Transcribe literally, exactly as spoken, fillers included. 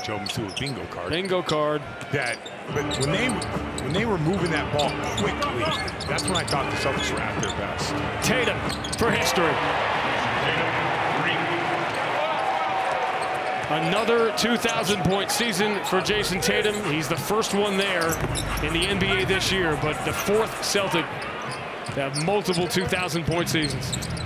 Joe him to a bingo card. Bingo card. That, but when they when they were moving that ball quickly, that's when I thought the Celtics were at their best. Tatum for history. Another two thousand point season for Jayson Tatum. He's the first one there in the N B A this year, but the fourth Celtic to have multiple two thousand point seasons.